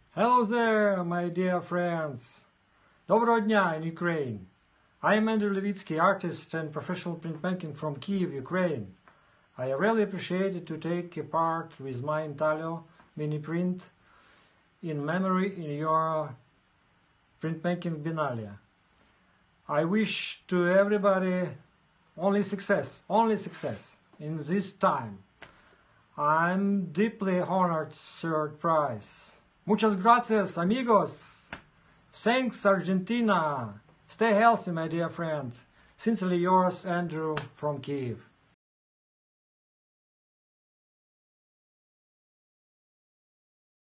Hello there, my dear friends. Доброго дня in Ukraine. I am Andrew Levitsky, artist and professional printmaking from Kyiv, Ukraine. I really appreciated to take a part with my intaglio mini print in memory in your printmaking Bienal. I wish to everybody only success in this time. I'm deeply honored third prize. Muchas gracias, amigos. Thanks, Argentina. Stay healthy, my dear friends. Sincerely yours, Andrew from Kyiv.